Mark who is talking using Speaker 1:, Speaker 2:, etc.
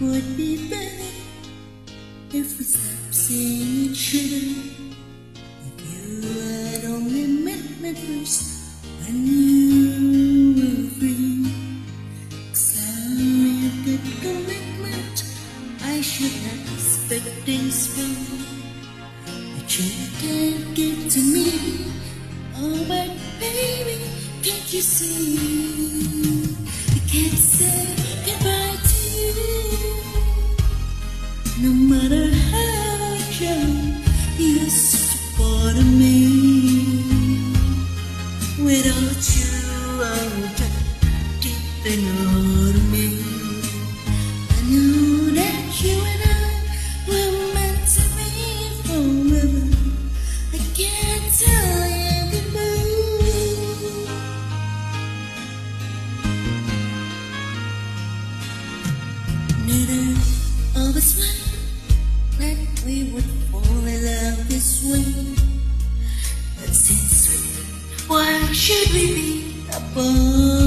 Speaker 1: would be better if we stopped seeing each other. If you had only met me first, I knew we were free. 'Cause now you've got commitment, I should not expect things from you. But you can't get to me. Oh, but baby, can't you see? I can't say goodbye to you. No matter how I try, you're such a part of me. Without you, I would die deep in the heart of me. I knew that you and I were meant to be forever. I can't tell you goodbye. Neither of us planned that we would fall in love this way. But since we did, why should we be apart?